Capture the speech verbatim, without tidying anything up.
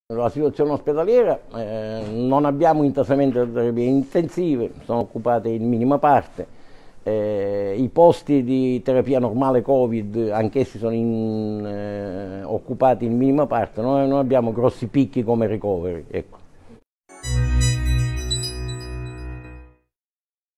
La situazione ospedaliera, eh, non abbiamo intasamento delle terapie intensive, sono occupate in minima parte, eh, i posti di terapia normale Covid anch'essi sono in, eh, occupati in minima parte, noi non abbiamo grossi picchi come ricoveri. Ecco.